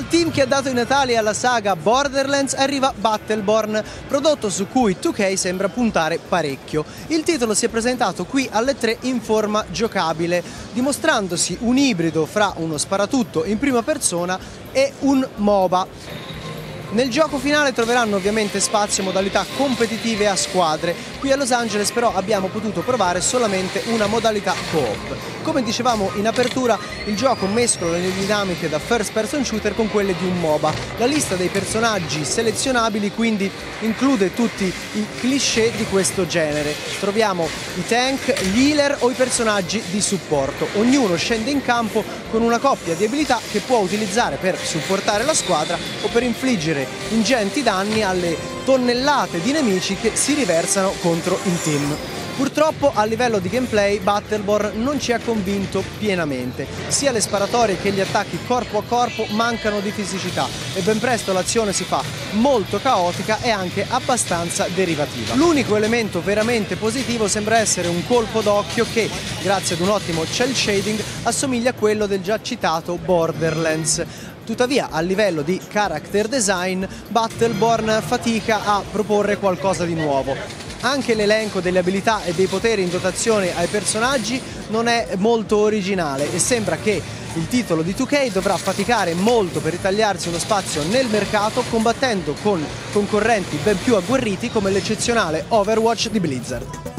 team che ha dato i natali alla saga Borderlands arriva Battleborn, prodotto su cui 2K sembra puntare parecchio. Il titolo si è presentato qui alle 3 in forma giocabile, dimostrandosi un ibrido fra uno sparatutto in prima persona e un MOBA. Nel gioco finale troveranno ovviamente spazio modalità competitive a squadre. Qui a Los Angeles però abbiamo potuto provare solamente una modalità co-op. Come dicevamo in apertura, il gioco mescola le dinamiche da first person shooter con quelle di un MOBA. La lista dei personaggi selezionabili quindi include tutti i cliché di questo genere. Troviamo i tank, gli healer o i personaggi di supporto. Ognuno scende in campo con una coppia di abilità che può utilizzare per supportare la squadra o per infliggere ingenti danni alle tonnellate di nemici che si riversano contro il team. Purtroppo a livello di gameplay Battleborn non ci ha convinto pienamente. Sia le sparatorie che gli attacchi corpo a corpo mancano di fisicità e ben presto l'azione si fa molto caotica e anche abbastanza derivativa. L'unico elemento veramente positivo sembra essere un colpo d'occhio che, grazie ad un ottimo cel shading, assomiglia a quello del già citato Borderlands. Tuttavia, a livello di character design, Battleborn fatica a proporre qualcosa di nuovo. Anche l'elenco delle abilità e dei poteri in dotazione ai personaggi non è molto originale e sembra che il titolo di 2K dovrà faticare molto per ritagliarsi uno spazio nel mercato, combattendo con concorrenti ben più agguerriti come l'eccezionale Overwatch di Blizzard.